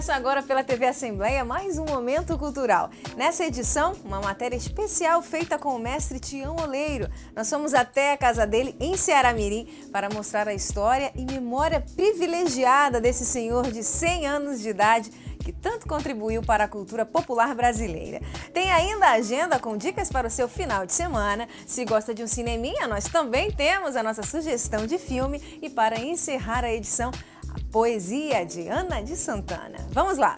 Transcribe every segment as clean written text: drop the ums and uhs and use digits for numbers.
Começa agora pela TV Assembleia mais um Momento Cultural. Nessa edição, uma matéria especial feita com o mestre Tião Oleiro. Nós fomos até a casa dele em Ceará-Mirim para mostrar a história e memória privilegiada desse senhor de 100 anos de idade que tanto contribuiu para a cultura popular brasileira. Tem ainda a agenda com dicas para o seu final de semana. Se gosta de um cineminha, nós também temos a nossa sugestão de filme. E para encerrar a edição, a poesia de Ana de Santana. Vamos lá!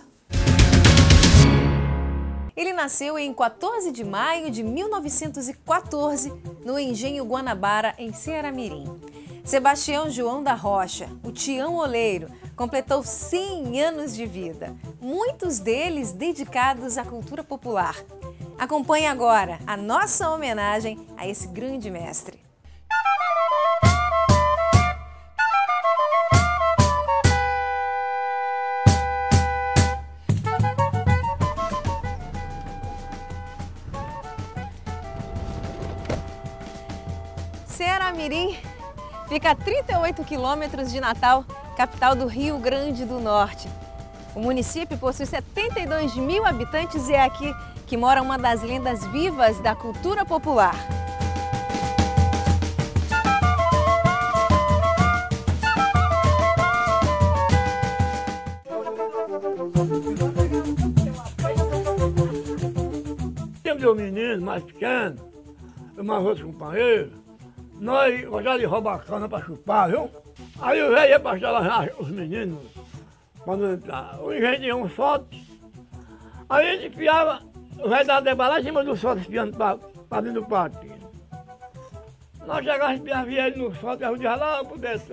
Ele nasceu em 14 de maio de 1914, no Engenho Guanabara, em Ceará-Mirim. Sebastião João da Rocha, o Tião Oleiro, completou 100 anos de vida, muitos deles dedicados à cultura popular. Acompanhe agora a nossa homenagem a esse grande mestre. Ceará-Mirim fica a 38 quilômetros de Natal, capital do Rio Grande do Norte. O município possui 72 mil habitantes e é aqui que mora uma das lendas vivas da cultura popular. Temos um menino mais pequeno, mais outro companheiro. Nós gostávamos de roubar cana para chupar, viu? Aí o velho ia para lá os meninos, quando entrar. O engenho tinha um sorte. Aí ele enfiava, o velho dava debalar em cima do sorte, espiando para dentro do pátio. Nós chegávamos, espiava ele no sorte, arrudava lá por dentro.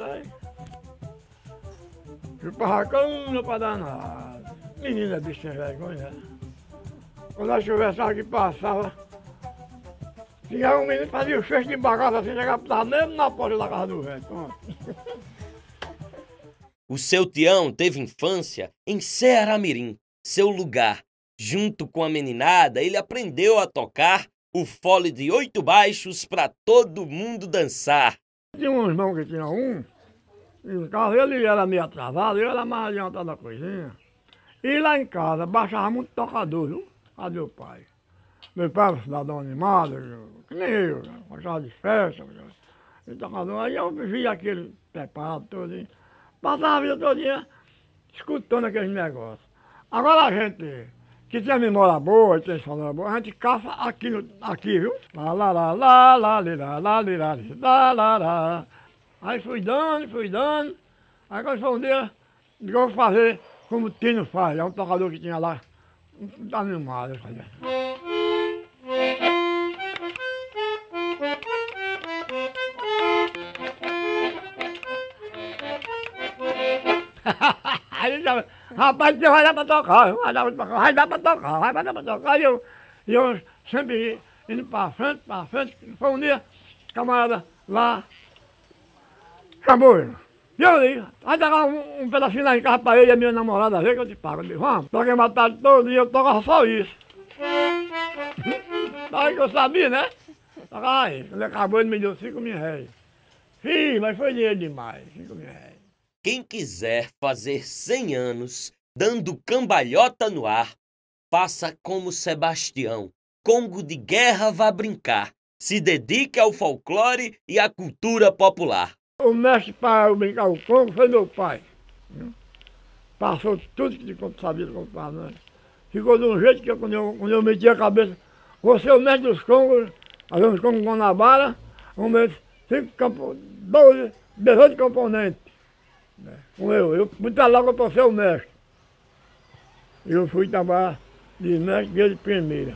Chupava cana para dar nada. Menina, bicho sem vergonha. Quando nós conversávamos que passava, tinha um menino que fazia o fecho de bagaço assim, chegava mesmo na porta da casa do velho. O seu Tião teve infância em Ceará-Mirim, seu lugar. Junto com a meninada, ele aprendeu a tocar o fole de 8 baixos para todo mundo dançar. Tinha um irmão que tinha em casa ele era meio atrasado, eu era mais adiantado da coisinha. E lá em casa baixava muito tocador, viu? A meu pai. Meu pai era um cidadão animado, que nem eu, gostava de festa, de tocador. Aí eu via aquele preparado todo. Passava a vida todinha escutando aqueles negócios. Agora a gente que tem memória boa, tem sonora boa, a gente caça aqui, viu? Lá, lá, lá, lá, lá, lá, lá, lá, lá, lá, lá. Aí fui dando. Aí quando foi um dia, eu vou fazer como o Tino faz, é um tocador que tinha lá, animado. Aí rapaz, você vai dar pra tocar, vai dar pra tocar. E eu sempre indo pra frente. Foi um dia, camarada lá, chamou ele. E eu li, vai dar um pedacinho lá em casa pra ele e a minha namorada ver que eu te pago. Eu disse, vamos, toquei uma tarde todo dia, eu tocava só isso. Aí que eu sabia, né? Tocava aí. Quando acabou ele me deu 5 mil réis. Sim, mas foi dinheiro demais, 5 mil réis. Quem quiser fazer 100 anos dando cambalhota no ar, faça como Sebastião. Congo de guerra vá brincar. Se dedique ao folclore e à cultura popular. O mestre para eu brincar o Congo foi meu pai. Passou tudo que sabia contar, né? Ficou de um jeito que quando eu meti a cabeça, você é o mestre dos Congos, nós vamos com Guanabara, vamos ver 18 componentes. Com eu muita logo para ser o mestre. Eu fui trabalhar de mestre desde primeira.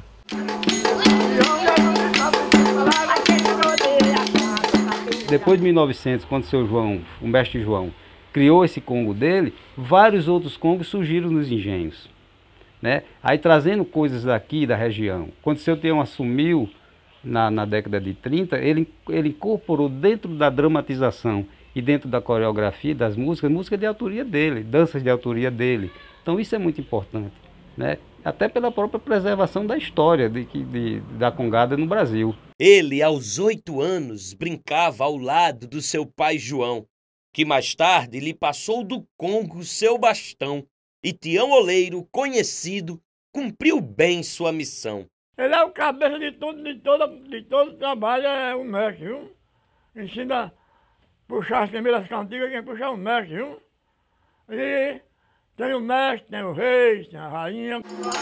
Depois de 1900, quando o mestre João, criou esse Congo dele, vários outros Congos surgiram nos engenhos, né? Aí trazendo coisas daqui da região. Quando o seu Tião assumiu na década de 30, ele incorporou dentro da dramatização e dentro da coreografia das músicas, música de autoria dele, danças de autoria dele. Então isso é muito importante, né? Até pela própria preservação da história da congada no Brasil. Ele, aos 8 anos, brincava ao lado do seu pai João, que mais tarde lhe passou do Congo seu bastão e Tião Oleiro, conhecido, cumpriu bem sua missão. Ele é o cabeça de tudo, de todo o trabalho, é o mestre, viu? Ensina a puxar as primeiras cantigas, quem puxa é o mestre, viu? E tem o mestre, tem o rei, tem a rainha.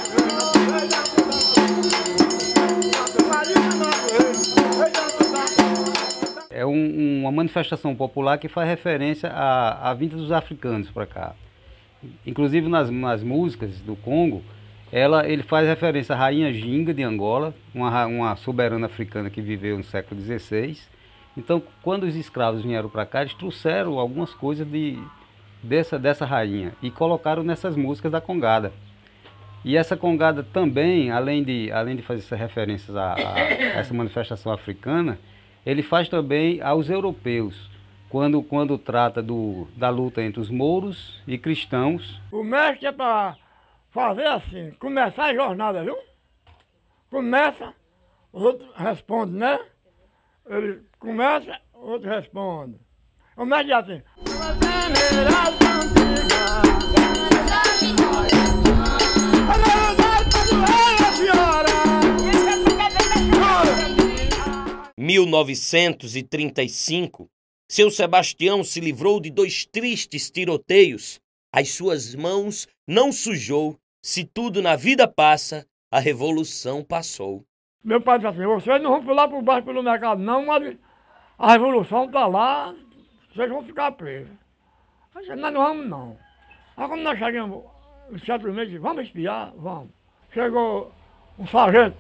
É uma manifestação popular que faz referência à vinda dos africanos para cá. Inclusive nas músicas do Congo, ele faz referência à rainha Ginga de Angola, uma soberana africana que viveu no século XVI. Então, quando os escravos vieram para cá, eles trouxeram algumas coisas dessa rainha e colocaram nessas músicas da Congada. E essa Congada também, além de fazer essas referências a essa manifestação africana, ele faz também aos europeus, quando trata da luta entre os mouros e cristãos. O mestre é para fazer assim, começar a jornada, viu? Começa, os outros respondem, né? Ele começa, o outro responde. O mestre é assim. Em 1935, seu Sebastião se livrou de 2 tristes tiroteios. As suas mãos não sujou. Se tudo na vida passa, a revolução passou. Meu pai disse assim, vocês não vão pular por baixo pelo mercado não, mas a revolução está lá, vocês vão ficar presos. Eu disse, nós não vamos não. Aí quando nós chegamos, os 4 meses, vamos espiar? Vamos. Chegou um sargento.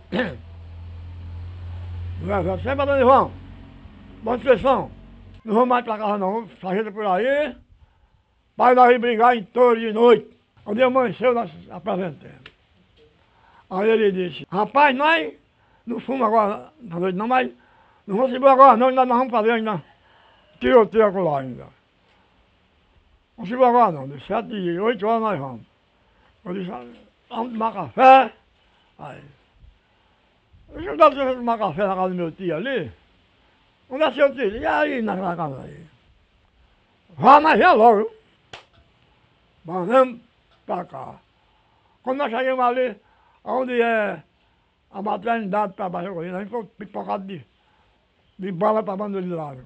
Sempre falando, Ivan, boa inspeção. Não vamos mais pra casa não, sargento por aí. Pai nós ir brigar em touro de noite. Quando amanheceu, nós apresentamos. Aí ele disse, rapaz, nós não fomos agora na noite não, mas não vamos embora agora não, ainda nós vamos fazer ainda tiroteio lá ainda. Não se agora não, de 7 e 8 horas nós vamos. Eu disse, vamos tomar café. Aí. Eu já estava tomar café na casa do meu tio ali. Onde é seu tio? E aí, naquela casa aí? Vá, mas já logo. Vamos pra cá. Quando nós chegamos ali, onde é a maternidade para baixo, a gente foi pipocado de bala para banda de lado.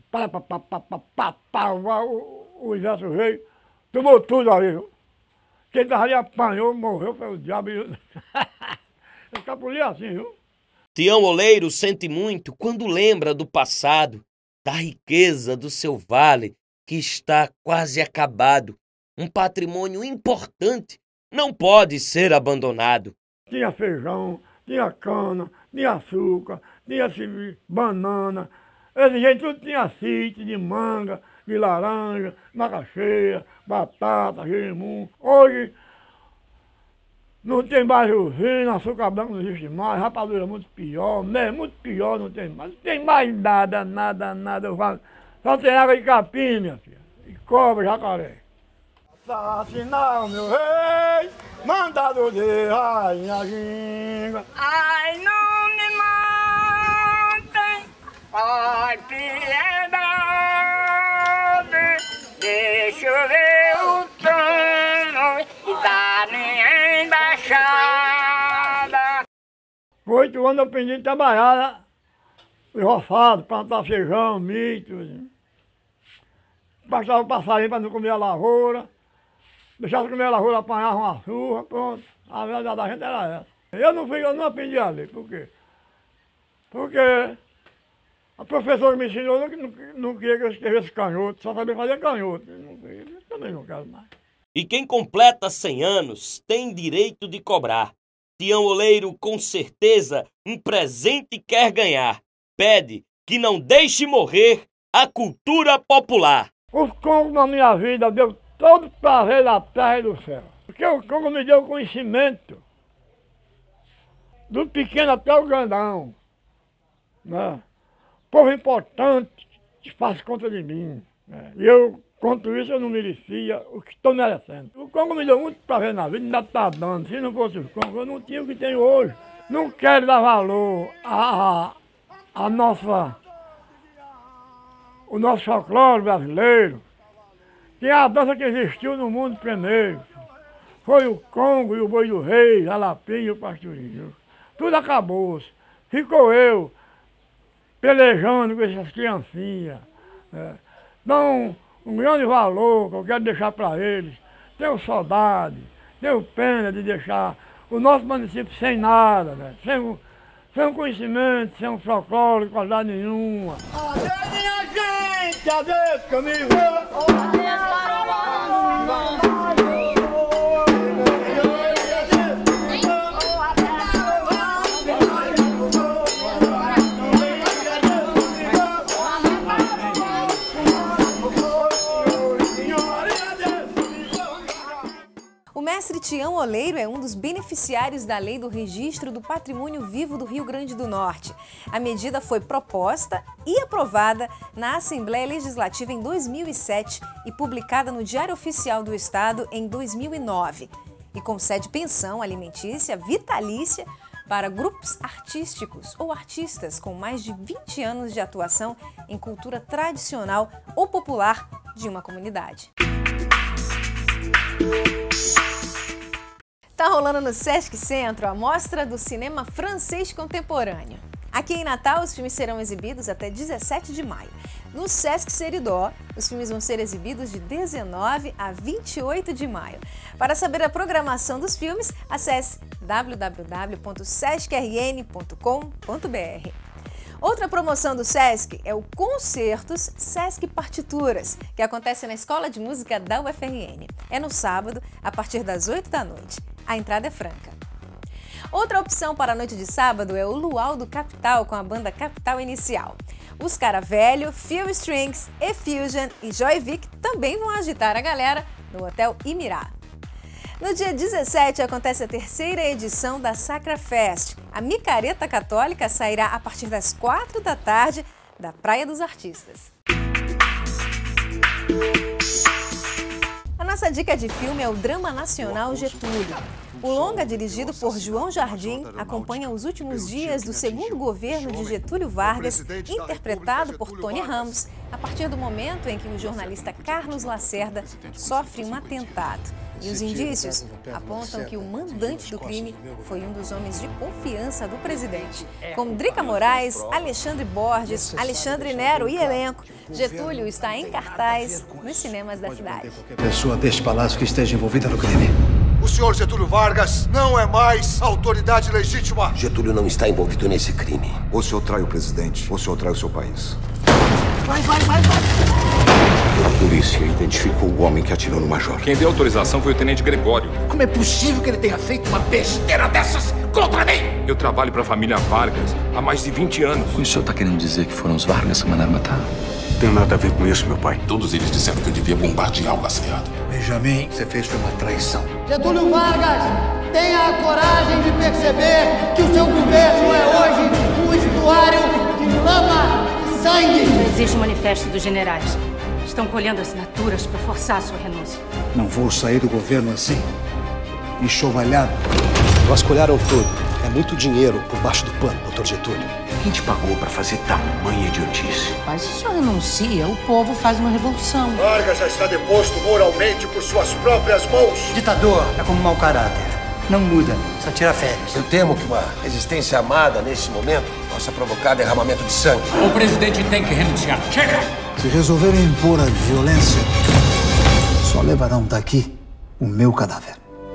O exército veio, tomou tudo ali, viu? Quem estava ali apanhou, morreu, foi o diabo. Eu escapulei assim, viu? Tião Oleiro sente muito quando lembra do passado, da riqueza do seu vale, que está quase acabado. Um patrimônio importante não pode ser abandonado. Tinha feijão, tinha cana, tinha açúcar, tinha banana. Esse gente tudo tinha sítio de manga, de laranja, macaxeira, batata, gerimum. Hoje não tem mais usina, açúcar branco não existe mais, rapadura muito pior, muito pior, não tem mais. Não tem mais nada. Só tem água de capim, minha filha, e cobra, jacaré. Assassinar meu rei, mandado de rainha Ginga. Ai, não me matem, ai, piedade, deixa eu ver o trono e da minha embaixada. Com 8 anos eu aprendi a trabalhar roçado, plantar feijão, milho. Bastava o passarinho para não comer a lavoura. Deixava de comer a lavoura, apanhava uma surra, pronto. A verdade da gente era essa. Eu não aprendi a ler, por quê? Porque a professora me ensinou, não queria que eu escrevesse canhoto, só sabia fazer canhoto. Eu também não quero mais. E quem completa 100 anos tem direito de cobrar. Tião Oleiro, com certeza, um presente quer ganhar. Pede que não deixe morrer a cultura popular. Os Congos na minha vida deu todo prazer da terra e do céu. Porque o Congo me deu conhecimento. Do pequeno até o grandão. Né? Povo importante que faz conta de mim. Né? E eu, quanto isso, eu não merecia o que estou merecendo. O Congo me deu muito prazer na vida, ainda está dando. Se não fosse o Congo, eu não tinha o que tenho hoje. Não quero dar valor o nosso folclore brasileiro, que é a dança que existiu no mundo primeiro. foi o Congo e o Boi do Rei, a Lapinha e o Pastorinho. Tudo acabou. Ficou eu pelejando com essas criancinhas. Dão um grande valor que eu quero deixar para eles. Tenho saudade, tenho pena de deixar o nosso município sem nada, né? Sem um conhecimento, sem um folclore, qualidade nenhuma. Adeus, minha gente! Adeus, comigo! O mestre Tião Oleiro é um dos beneficiários da Lei do Registro do Patrimônio Vivo do Rio Grande do Norte. A medida foi proposta e aprovada na Assembleia Legislativa em 2007 e publicada no Diário Oficial do Estado em 2009. E concede pensão alimentícia vitalícia para grupos artísticos ou artistas com mais de 20 anos de atuação em cultura tradicional ou popular de uma comunidade. Tá rolando no Sesc Centro a mostra do cinema francês contemporâneo. Aqui em Natal, os filmes serão exibidos até 17 de maio. No Sesc Seridó, os filmes vão ser exibidos de 19 a 28 de maio. Para saber a programação dos filmes, acesse www.sescrn.com.br. Outra promoção do Sesc é o Concertos Sesc Partituras, que acontece na Escola de Música da UFRN. É no sábado, a partir das 8 da noite. A entrada é franca. Outra opção para a noite de sábado é o Luau do Capital com a banda Capital Inicial. Os Cara Velho, Phil Strings, E-Fusion e Joyvic também vão agitar a galera no Hotel Imirá. No dia 17 acontece a terceira edição da Sacra Fest. A micareta católica sairá a partir das 4 da tarde da Praia dos Artistas. A nossa dica de filme é o drama nacional Getúlio. O longa, dirigido por João Jardim, acompanha os últimos dias do segundo governo de Getúlio Vargas, interpretado por Tony Ramos, a partir do momento em que o jornalista Carlos Lacerda sofre um atentado. E os indícios apontam que o mandante do crime foi um dos homens de confiança do presidente. Com Drica Moraes, Alexandre Borges, Alexandre Nero e elenco, Getúlio está em cartaz nos cinemas da cidade. Pessoa deste palácio que esteja envolvida no crime. O senhor Getúlio Vargas não é mais autoridade legítima. Getúlio não está envolvido nesse crime. Ou o senhor trai o presidente, ou o senhor trai o seu país. Vai! A polícia identificou o homem que atirou no major. Quem deu autorização foi o tenente Gregório. Como é possível que ele tenha feito uma besteira dessas contra mim? Eu trabalho para a família Vargas há mais de 20 anos. O senhor está querendo dizer que foram os Vargas que mandaram matar? Não tem nada a ver com isso, meu pai. Todos eles disseram que eu devia bombardear o lastreado. Benjamin, você fez foi uma traição. Getúlio Vargas, tenha a coragem de perceber que o seu governo é hoje um estuário de lama e sangue. Não existe manifesto dos generais. Estão colhendo assinaturas para forçar a sua renúncia. Não vou sair do governo assim, enxovalhado. Vasculharam tudo. É muito dinheiro por baixo do pano, doutor Getúlio. Quem te pagou para fazer tamanha idiotice? Mas se o senhor renuncia, o povo faz uma revolução. Vargas já está deposto moralmente por suas próprias mãos. Ditador é como mau caráter. Não muda, só tira férias. Eu temo que uma resistência armada, nesse momento, possa provocar derramamento de sangue. O presidente tem que renunciar. Chega! Se resolverem impor a violência, só levarão daqui o meu cadáver.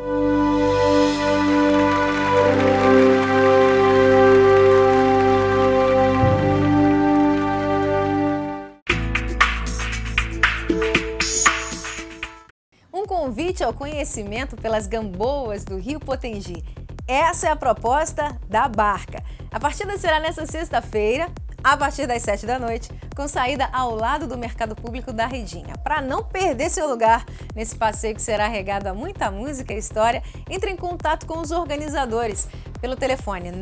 Um convite ao conhecimento pelas Gamboas do Rio Potengi. Essa é a proposta da Barca. A partida será nesta sexta-feira, a partir das 7 da noite, com saída ao lado do Mercado Público da Redinha. Para não perder seu lugar nesse passeio que será regado a muita música e história, entre em contato com os organizadores pelo telefone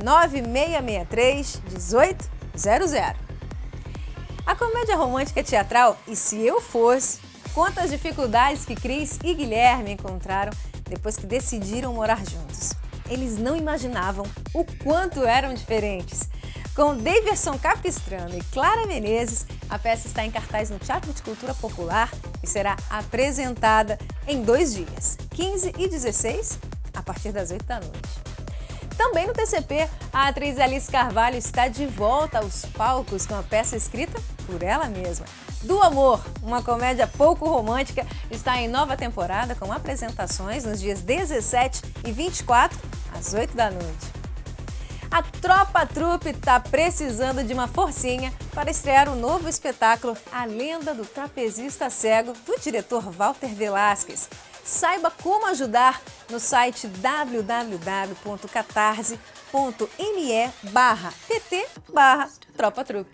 9663-1800. A comédia romântica teatral E Se Eu Fosse conta as dificuldades que Cris e Guilherme encontraram depois que decidiram morar juntos. Eles não imaginavam o quanto eram diferentes. Com Daverson Capistrano e Clara Menezes, a peça está em cartaz no Teatro de Cultura Popular e será apresentada em 2 dias, 15 e 16, a partir das 8 da noite. Também no TCP, a atriz Alice Carvalho está de volta aos palcos com a peça escrita por ela mesma. Do Amor, uma comédia pouco romântica, está em nova temporada com apresentações nos dias 17 e 24, às 8 da noite. A Tropa Trupe está precisando de uma forcinha para estrear o novo espetáculo A Lenda do Trapezista Cego, do diretor Walter Velasquez. Saiba como ajudar no site www.catarse.me/pt/Tropa Trupe.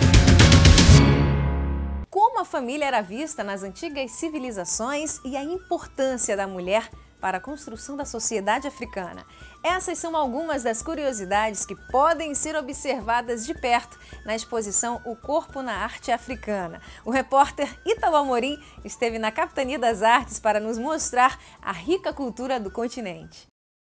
Como a família era vista nas antigas civilizações e a importância da mulher para a construção da sociedade africana. Essas são algumas das curiosidades que podem ser observadas de perto na exposição O Corpo na Arte Africana. O repórter Ítalo Amorim esteve na Capitania das Artes para nos mostrar a rica cultura do continente.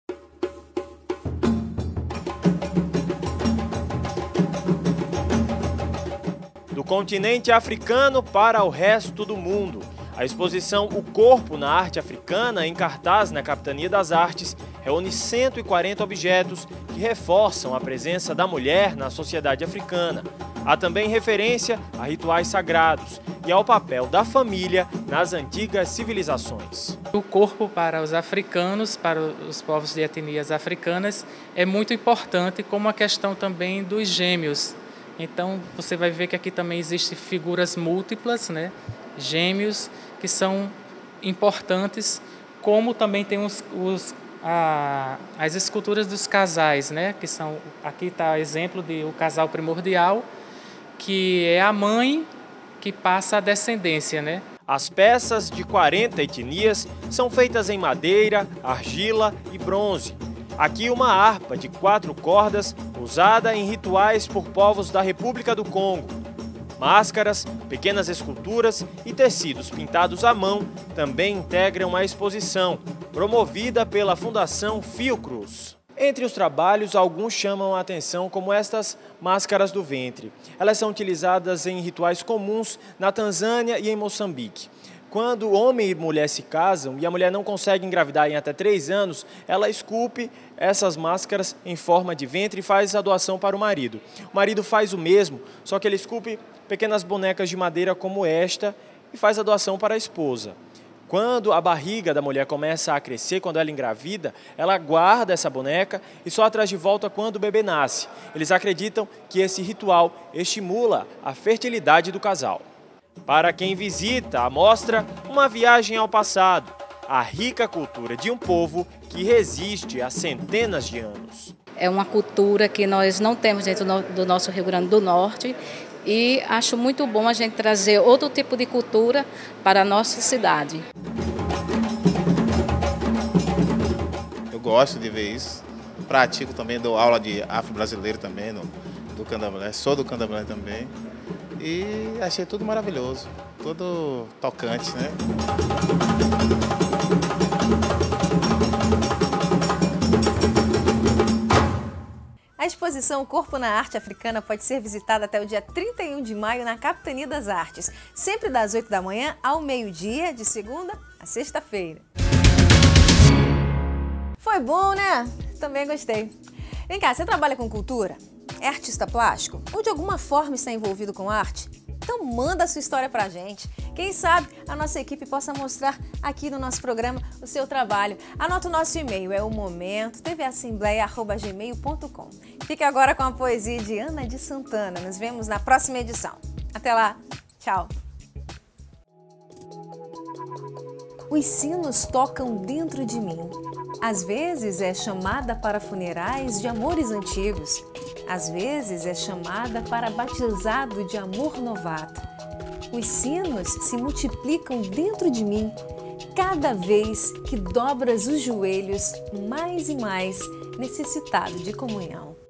Do continente africano para o resto do mundo. A exposição O Corpo na Arte Africana, em cartaz na Capitania das Artes, reúne 140 objetos que reforçam a presença da mulher na sociedade africana. Há também referência a rituais sagrados e ao papel da família nas antigas civilizações. O corpo para os africanos, para os povos de etnias africanas, é muito importante, como a questão também dos gêmeos. Então, você vai ver que aqui também existem figuras múltiplas, né? Gêmeos, que são importantes, como também tem as esculturas dos casais, né? Que são, aqui está o exemplo de o casal primordial, que é a mãe que passa a descendência, né? As peças de 40 etnias são feitas em madeira, argila e bronze. Aqui uma harpa de 4 cordas usada em rituais por povos da República do Congo. Máscaras, pequenas esculturas e tecidos pintados à mão também integram a exposição, promovida pela Fundação Fiocruz. Entre os trabalhos, alguns chamam a atenção, como estas máscaras do ventre. Elas são utilizadas em rituais comuns na Tanzânia e em Moçambique. Quando homem e mulher se casam e a mulher não consegue engravidar em até 3 anos, ela esculpe essas máscaras em forma de ventre e faz a doação para o marido. O marido faz o mesmo, só que ele esculpe pequenas bonecas de madeira como esta e faz a doação para a esposa. Quando a barriga da mulher começa a crescer, quando ela engravida, ela guarda essa boneca e só traz de volta quando o bebê nasce. Eles acreditam que esse ritual estimula a fertilidade do casal. Para quem visita a mostra, uma viagem ao passado, a rica cultura de um povo que resiste há centenas de anos. É uma cultura que nós não temos dentro do nosso Rio Grande do Norte e acho muito bom a gente trazer outro tipo de cultura para a nossa cidade. Eu gosto de ver isso, pratico também, dou aula de afro-brasileiro também, do candomblé, sou do candomblé também. E achei tudo maravilhoso, tudo tocante, né? A exposição Corpo na Arte Africana pode ser visitada até o dia 31 de maio na Capitania das Artes, sempre das 8 da manhã ao meio-dia, de segunda a sexta-feira. Foi bom, né? Também gostei. Vem cá, você trabalha com cultura? É artista plástico? Ou de alguma forma está envolvido com arte? Então manda a sua história pra gente. Quem sabe a nossa equipe possa mostrar aqui no nosso programa o seu trabalho. Anota o nosso e-mail, é o momentotvassembleia@gmail.com. Fique agora com a poesia de Ana de Santana. Nos vemos na próxima edição. Até lá. Tchau. Os sinos tocam dentro de mim. Às vezes é chamada para funerais de amores antigos. Às vezes é chamada para batizado de amor novato. Os sinos se multiplicam dentro de mim. Cada vez que dobras os joelhos, mais e mais necessitado de comunhão.